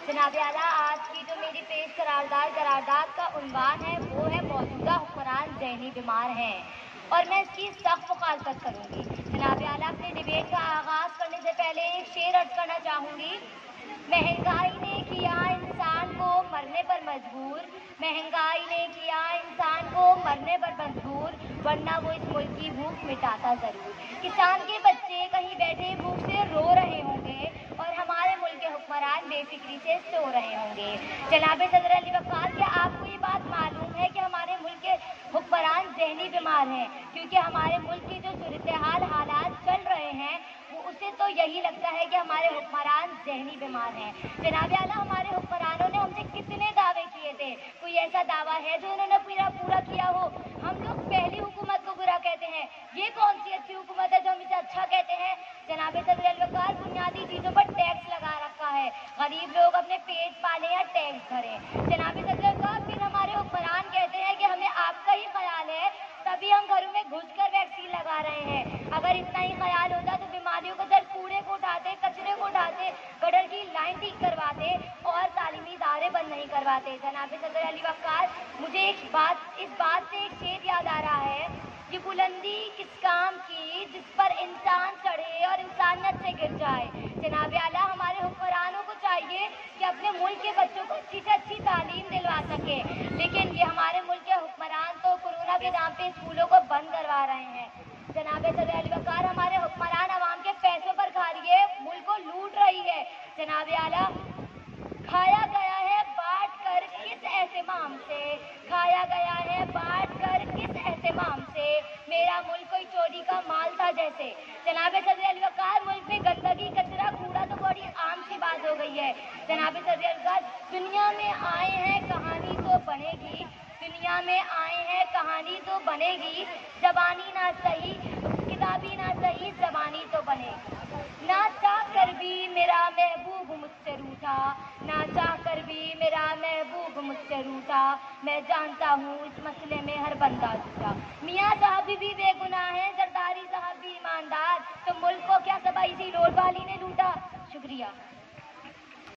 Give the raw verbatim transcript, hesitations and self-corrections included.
जनाब आला, आज की जो मेरी पेश करारदाद करारदाद का उन्वान है वो है मौजूदा हुक्मरान ज़हनी बीमार हैं, और मैं इसकी सख्त मुखालफत करूँगी। जनाब आला, अपने डिबेट का आगाज़ करने से पहले एक शेर अर्ज करना चाहूँगी। महंगाई ने किया इंसान को मरने पर मजबूर, महंगाई ने किया इंसान को मरने पर मजबूर, वरना वो इस मुल्क की भूख मिटाता ज़रूर। किसान के बच्चे कहीं बैठे भूख से रो रहे होंगे और हमारे मुल्क के हुक्मरान बेफिक्री से सो रहे होंगे। जनाब सदर अली वक़ार, क्या आपको ये बात मालूम है कि हमारे मुल्क के हुक्मरान ज़हनी बीमार हैं? क्योंकि हमारे मुल्क की जो सूरत-ए-हाल हालात चल रहे हैं वो उसे तो यही लगता है कि हमारे हुक्मरान ज़हनी बीमार हैं। जनाब आला, हमारे हुक्मरानों ने हमसे कितने दावे किए थे, कोई ऐसा दावा है जो उन्होंने पूरा पूरा किया हो? हम लोग पहली हुकूमत को बुरा कहते हैं, ये कौन सी अच्छी हुकूमत है जो हम इसे अच्छा कहते हैं? जनाब सदर अली वक़ार, बुनियादी चीज़ों पर टैक्स लगा रखा है, गरीब लोग अपने पेट पाले या टैक्स भरें। जनाब सदर अली वक़ार, फिर हमारे हुक्मरान कहते हैं कि हमें आपका ही ख्याल है, तभी हम घरों में घुसकर वैक्सीन लगा रहे हैं। अगर इतना ही ख्याल होता तो बीमारियों को दर कूड़े को उठाते, कचरे को उठाते, गटर की लाइन ठीक करवाते और तालीमी इदारे बंद नहीं करवाते। जनाब सदर अली वक़ार, मुझे एक बात इस बात से एक शेर याद आ रहा है, ये बुलंदी किस काम की जिस पर इंसान चढ़े और इंसानियत से गिर जाए। जनाब आला, हमारे हुक्मरानों को चाहिए कि अपने मुल्क के बच्चों को अच्छी से अच्छी तालीम दिलवा सके, लेकिन ये हमारे मुल्क के हुक्मरान तो कोरोना के नाम पे स्कूलों को बंद करवा रहे हैं। जनाब सदर अली वक़ार, हमारे हुक्मरान अवाम के पैसों पर खा रही है, मुल्क को लूट रही है। जनाब आला, खाया गया है बांट कर किस एहतिमाम से, खाया गया है बांट कर किस एहतिमाम से, मेरा मुल्क कोई चोरी का माल था जैसे। जनाब सदर अली वक़ार, मुल्क में गंदगी, कचरा, कूड़ा तो बड़ी आम सी बात हो गई है। जनाब सदर अली वक़ार, दुनिया में आए हैं कहानी तो बनेगी, दुनिया में आए हैं कहानी तो बनेगी, जबानी ना सही किताबी ना सही जबानी तो बनेगी। ना चाह कर भी मेरा महबूब मुझसे रूठा, ना चाह कर भी मेरा महबूब मुझसे रूठा, मैं जानता हूँ इस मसले में हर बंदा झूठा। मियाँ साहब भी बेगुनाह हैं, जरदारी साहब भी ईमानदार, तो मुल्क को क्या सबाई सी रोड वाली ने लूटा? शुक्रिया।